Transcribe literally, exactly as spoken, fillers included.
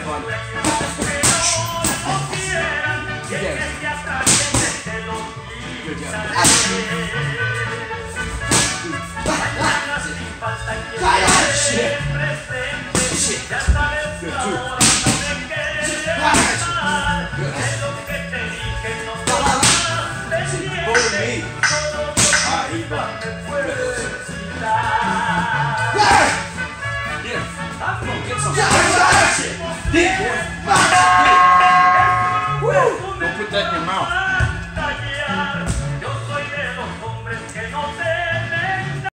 Good job. Good job. Shit. Shit. Good too. Good. Follow me. Alright, here you go. Yeah. Come on, get some shit. Dick, boy. Woo. Don't put that in your mouth.